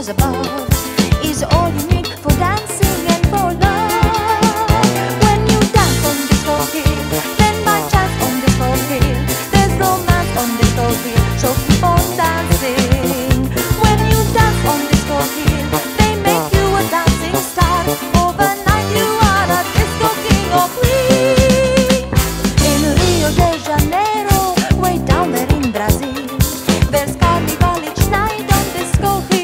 stars above is all you need for dancing and for love. When you dance on disco hill, then by chance on disco hill, there's romance on disco hill, so keep on dancing. When you dance on disco hill, they make you a dancing star. Overnight you are a disco king or queen. In Rio de Janeiro, way down there in Brazil, there's carnival each night on disco hill.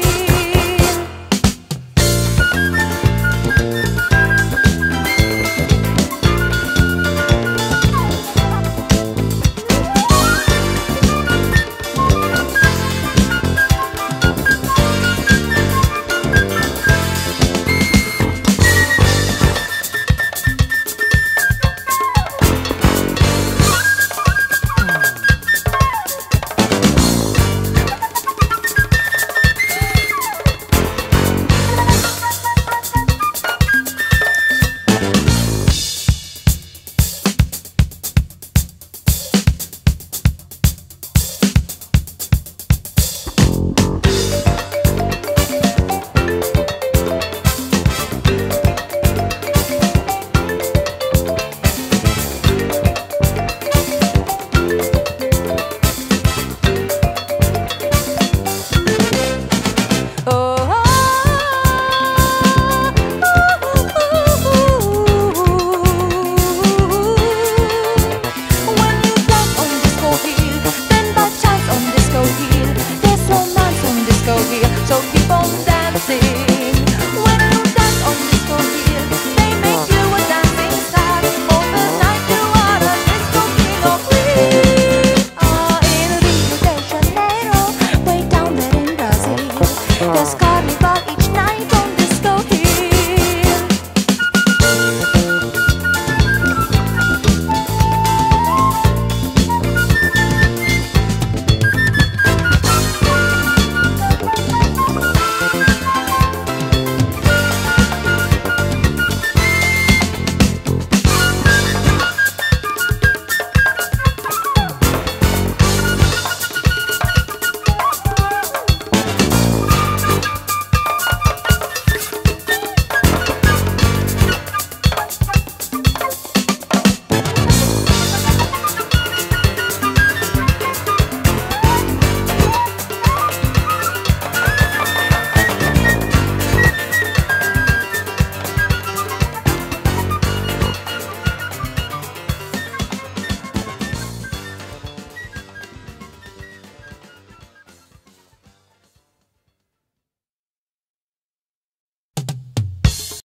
So keep on dancing.